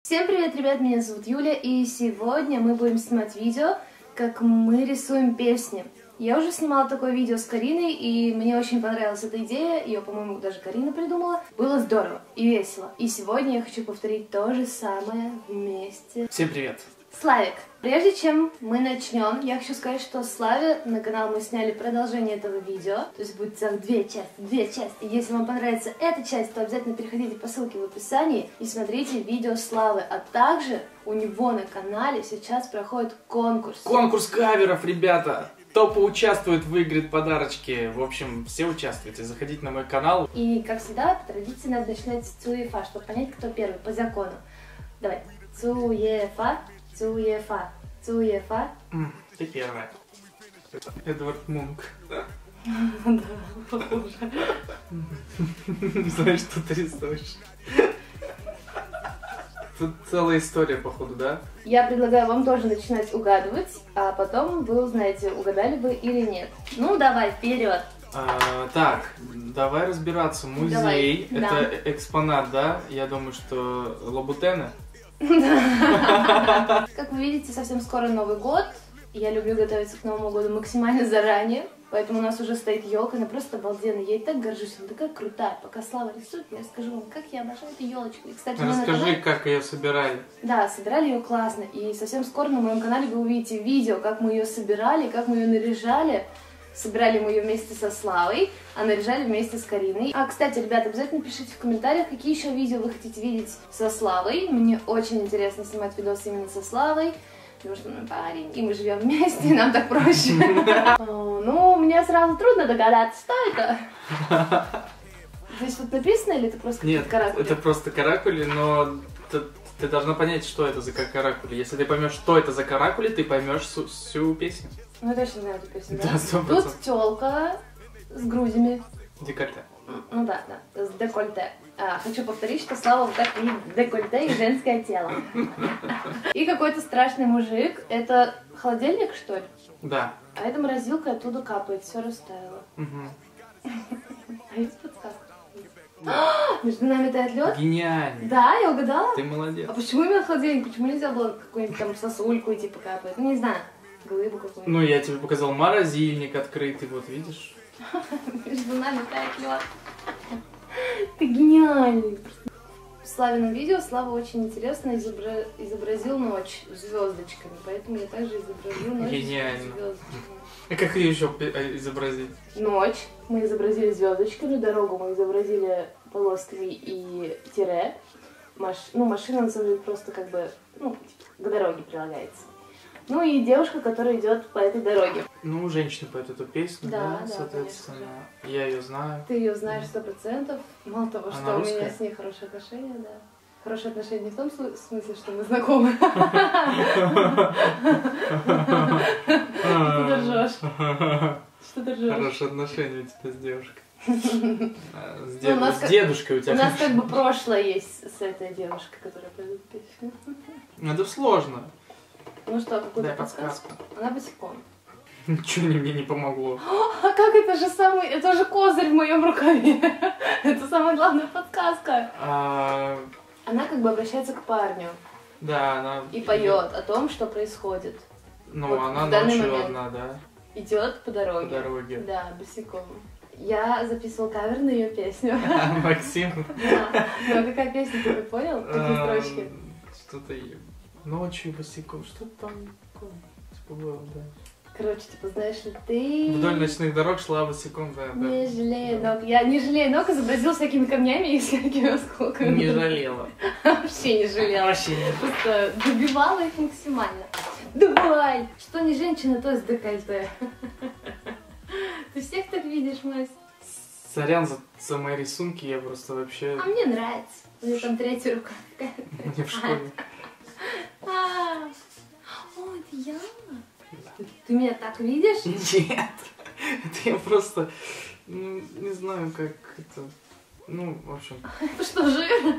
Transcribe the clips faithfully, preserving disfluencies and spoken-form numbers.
Всем привет, ребят, меня зовут Юля, и сегодня мы будем снимать видео, как мы рисуем песни. Я уже снимала такое видео с Кариной, и мне очень понравилась эта идея, ее, по-моему, даже Карина придумала. Было здорово и весело. И сегодня я хочу повторить то же самое вместе. Всем привет! Славик, прежде чем мы начнем, я хочу сказать, что Славе на канал мы сняли продолжение этого видео. То есть будет целых две части, две части. И если вам понравится эта часть, то обязательно переходите по ссылке в описании и смотрите видео Славы. А также у него на канале сейчас проходит конкурс. Конкурс каверов, ребята! Кто поучаствует, выиграет подарочки. В общем, все участвуйте. Заходите на мой канал. И, как всегда, по традиции надо начинать с Цуефа, чтобы понять, кто первый, по закону. Давай. Цуефа. Цуефа. Цуефа. Ты первая. Эдвард Мунк. Да, похоже. Знаешь, что ты рисуешь. Тут целая история, походу, да? Я предлагаю вам тоже начинать угадывать, а потом вы узнаете, угадали вы или нет. Ну, давай, вперед! А, так, давай разбираться. Музей. Давай. Это Да. экспонат, да? Я думаю, что Лабутены. Как вы видите, совсем скоро Новый год. Я люблю готовиться к Новому году максимально заранее. Поэтому у нас уже стоит елка, она просто обалденная. Я и так горжусь, она такая крутая. Пока Слава рисует, я расскажу вам, как я обожаю эту елочку. И, кстати, мы на Расскажи, канале... как ее собирали. Да, собирали ее классно. И совсем скоро на моем канале вы увидите видео, как мы ее собирали, как мы ее наряжали. Собирали мы ее вместе со Славой, а наряжали вместе с Кариной. А, кстати, ребята, обязательно пишите в комментариях, какие еще видео вы хотите видеть со Славой. Мне очень интересно снимать видосы именно со Славой, потому что он парень, и мы живем вместе, нам так проще. Ну, мне сразу трудно догадаться, что это. Здесь тут написано, или это просто какие-то каракули? Нет, это просто каракули, но ты, ты должна понять, что это за каракули. Если ты поймешь, что это за каракули, ты поймешь всю, всю песню. Ну, я точно знаю эту песню, да? Да, сто процентов. Тут тёлка с грудями. Декольте. Ну да, да, с декольте. А, хочу повторить, что Слава вот так видит декольте и женское тело. И какой-то страшный мужик. Это холодильник, что ли? Да. А это морозилка, оттуда капает, все растаяло. Угу. А есть подсказка? А, между нами тает лед? Гениально. Да, я угадала? Ты молодец. А почему именно холодильник? Почему нельзя было какую-нибудь там сосульку идти покапать? Ну, не знаю, глыбу какую-нибудь. Ну, я тебе показал морозильник открытый, вот видишь? Между нами тает лед. Ты гениальный. В Славином видео Слава очень интересно изобра... изобразил ночь звездочками, поэтому я также изображу ночь Гениально. звездочками. А как ее еще изобразить? Ночь мы изобразили звездочками, дорогу мы изобразили полосками и тире. Маш... Ну, машина на самом деле просто как бы, ну, к дороге прилагается. Ну и девушка, которая идет по этой дороге. Ну, женщина поет эту песню, Да, да, да, соответственно. конечно, Я ее знаю. Ты ее знаешь сто процентов. Мало того, Она что у меня русская? с ней хорошие отношения, да. Хорошие отношения не в том смысле, что мы знакомы. Что ты ржешь? Что ты ржешь? Хорошие отношения у тебя с девушкой. С, дед... Ну, у нас с как- дедушкой у тебя. У нас как бы прошлое есть с этой девушкой, которая поет песню. Это сложно. Ну что, какую-то Дай подсказку? подсказку. Она босиком. Ничего мне не помогло. А как это же самый, это же козырь в моем рукаве. Это самая главная подсказка. А, Она как бы обращается к парню да, она... и поет о том, что происходит. Ну, Вот она в данный ночью момент. одна, да? Идет по дороге. По дороге. Да, босиком. Я записывал кавер на ее песню. Максим. Да. Ну, а какая песня, ты понял? Какие А, строчки? Что-то ночью босиком, что-то там такое, типа было, да. Короче, типа, знаешь ли ты... Вдоль ночных дорог шла босиком, да, да. Не жалею ног. Я не жалею ног, изобразил всякими камнями и всякими осколками. Не жалела. Вообще не жалела. Вообще не. Просто добивала их максимально. Давай! Что не женщина, то с декольте. Ты всех так видишь, Мась? Сорян за, за мои рисунки, я просто вообще... А мне нравится. У меня там третья рука. Мне в школе. А, О, это я? Ты меня так видишь? Нет, это я просто, ну, не знаю, как это, ну, в общем. Это что, жир?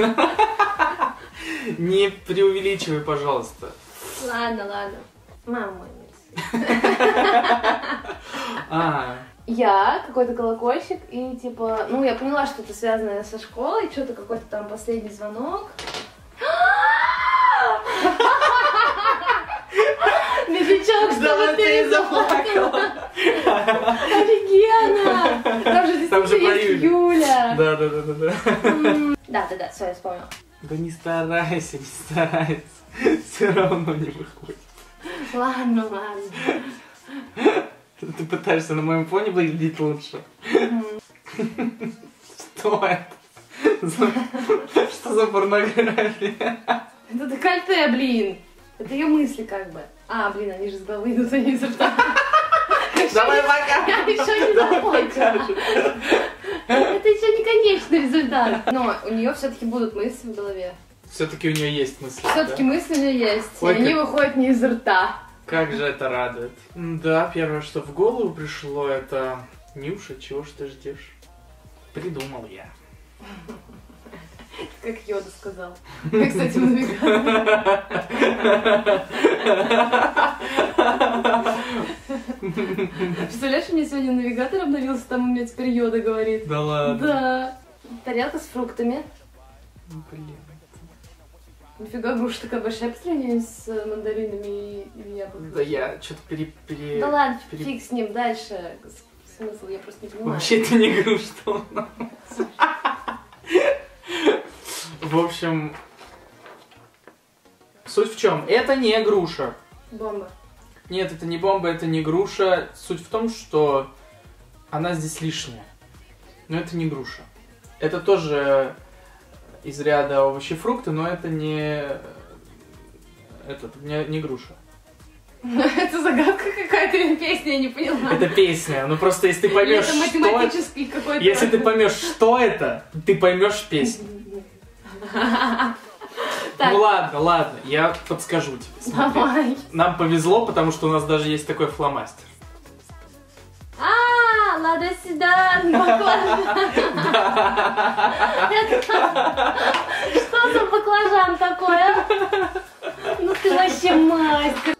Не преувеличивай, пожалуйста. Ладно, ладно. Мама. А, Я какой-то колокольчик и типа, ну я поняла, что это связано со школой, что-то какой-то там последний звонок. Офигенно! Там же Там же действительно про есть Юлю. Юля. Да, да, да, да, да. Да, да, да, все, я вспомнила. Да не старайся, не старайся. Все равно не выходит. Ладно, ладно. Ты пытаешься на моем фоне выглядеть лучше. Что это? Что за порнография? Это декольте, блин. Это ее мысли как бы. А, блин, они же с головы идут, они изо рта. Давай пока. Я еще не закончила. Это еще не конечный результат. Но у нее все-таки будут мысли в голове. Все-таки у нее есть мысли. Все-таки да? мысли у нее есть. Ой, И они как- выходят не из рта. Как же это радует. Да, первое, что в голову пришло, это... Нюша, чего ж ты ждешь? Придумал я. Как Йода сказал. Я, кстати, в навигаторе. Представляешь, у меня сегодня навигатор обновился, там у меня теперь Йода говорит. Да ладно. Да. Тарелка с фруктами. Блин. Нифига, груша такая большая по сравнению с мандаринами и, и яблоками. Да я что-то пере... пере... Да ладно, пере- фиг с ним, дальше. Смысл, я просто не понимаю. Вообще это не груша. В общем, суть в чем? Это не груша. Бомба. Нет, это не бомба, это не груша. Суть в том, что она здесь лишняя. Но это не груша. Это тоже из ряда овощи, фрукты, но это не... Этот, не, не груша. Это загадка какая-то или песня, я не поняла. Это песня. Ну просто если ты Или поймешь, это что это... математический какой-то... Если ты поймешь, что это, ты поймешь песню. Так. Ну ладно, ладно, я подскажу тебе. Смотри. Давай. Нам повезло, потому что у нас даже есть такой фломастер. А, Лада Седан, баклажан. Что за баклажан такой, а? Ну ты вообще мастер.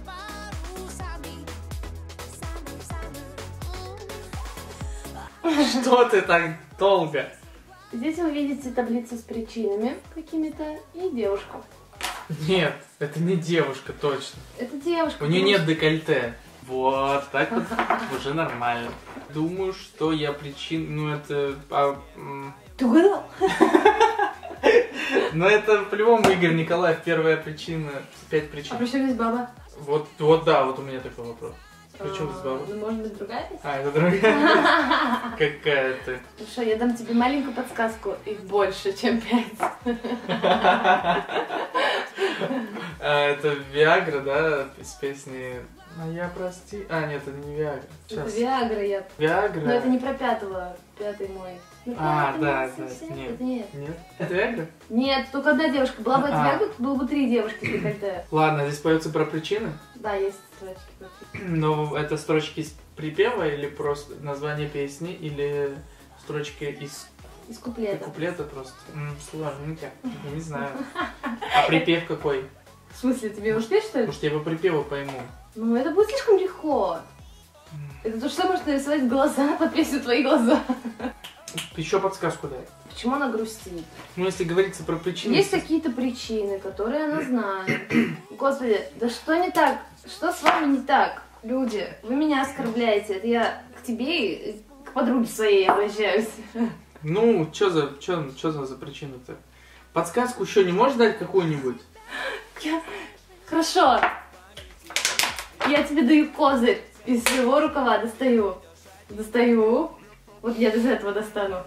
Что ты так долго? Здесь вы видите таблицу с причинами какими-то и девушку. Нет, это не девушка, точно. Это девушка. У нее нет декольте. Вот, так вот уже нормально. Думаю, что я причин... Ну это... а, м, Ты угадал? ну это по-любому Игорь Николаев, первая причина, пять А причин. при чем здесь баба? Вот, вот да, вот у меня такой вопрос. При чем здесь баба? Ну, может быть, другая песня? А, это другая. Какая ты. Хорошо, я дам тебе маленькую подсказку. Их больше, чем пять. А, это Виагра, да, из песни... А я прости... А, нет, это не Виагра. Это Сейчас. Виагра, я... Виагра. Но это не про пятого. Пятый мой. Ну, А, пятый да, мой да, совсем. нет. Это нет. Нет? Это Виагра? Нет, только одна девушка. Была бы это А. Виагра, было бы три девушки с декольте. Ладно, здесь поется про причины. Да, есть строчки. Но это строчки из припева или просто название песни, или строчки из Из куплета. куплета просто? М, сложненько, я не знаю. А припев какой? В смысле, тебе его спеть, что ли? Может, я по припеву пойму. Ну, это будет слишком легко. Это то же самое, что нарисовать глаза под песню «Твои глаза». Еще подсказку дай. Почему она грустит? Ну, если говорится про причины... Есть какие-то причины, которые она знает. Господи, да что не так? Что с вами не так? Люди, вы меня оскорбляете. Это я к тебе и к подруге своей обращаюсь. Ну, что за, чё, чё за, за причина-то? Подсказку еще не можешь дать какую-нибудь? Я... Хорошо. Я тебе даю козырь. Из своего рукава достаю. Достаю. Вот я из этого достану.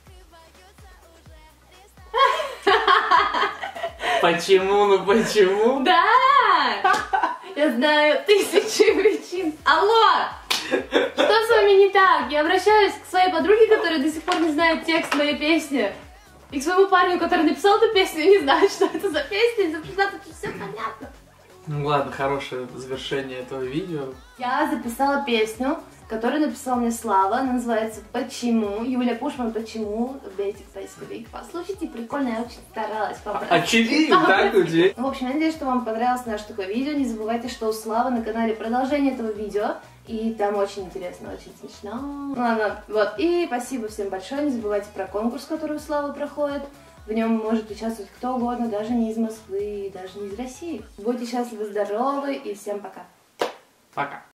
Почему? Ну почему? Да! Я знаю тысячи причин. Алло! Что с вами не так? Я обращаюсь к своей подруге, которая до сих пор не знает текст моей песни. И к своему парню, который написал эту песню, и не знает, что это за песня, и записал, тут все понятно. Ну ладно, хорошее завершение этого видео. Я записала песню, которую написал мне Слава. Она называется «Почему?». Юля Пушман «Почему?». Бейте в поисковик, послушайте. Прикольно, я очень старалась. А четыре, так у тебя? В общем, я надеюсь, что вам понравилось наше такое видео. Не забывайте, что у Славы на канале продолжение этого видео. И там очень интересно, очень смешно. Ну ладно, вот. И спасибо всем большое. Не забывайте про конкурс, который у Славы проходит. В нем может участвовать кто угодно, даже не из Москвы, даже не из России. Будьте счастливы, здоровы и всем пока. Пока.